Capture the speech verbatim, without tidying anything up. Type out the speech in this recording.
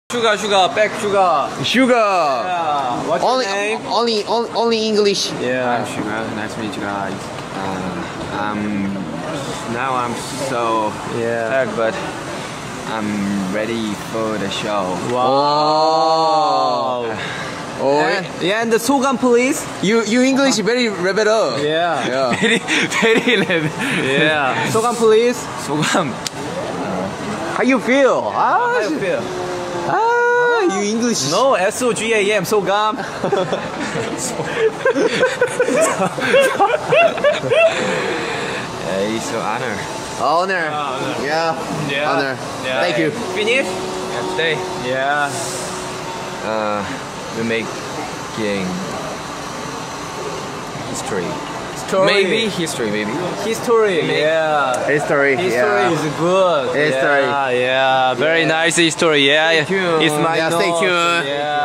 Sugar, sugar, back sugar. Sugar. Yeah. What's Only, your name? only, only, only English. Yeah. I'm Sugar. Nice to meet you guys. Uh, um, now I'm so Yeah. tired, but I'm ready for the show. Wow. Oh, And, yeah, and the 소감, please. you, you English very better. Yeah. Yeah. Very, very level. Yeah. 소감, please. 소감. How you feel? How Ah, you feel? ah, you English. No, S O G A M, 소감. Uh, it's an honor. Honor. honor. Yeah. Yeah. Honor. Yeah. Thank you. Finish? And today, Yeah. uh, we're making history. Story. Maybe history, maybe. History. Yeah. History. History yeah. is good. History. Yeah, yeah. Very nice history. Yeah. Thank you. It's my Yeah, stay note. tuned. Yeah.